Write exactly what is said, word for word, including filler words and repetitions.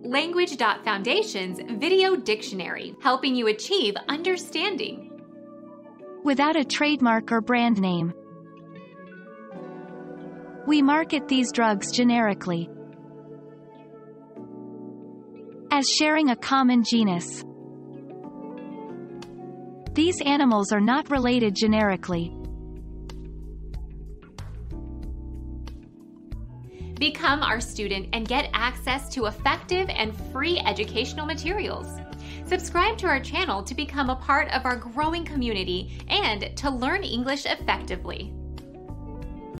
Language Foundation's Video Dictionary, helping you achieve understanding. Without a trademark or brand name. We market these drugs generically, as sharing a common genus. These animals are not related generically. Become our student and get access to effective and free educational materials. Subscribe to our channel to become a part of our growing community and to learn English effectively.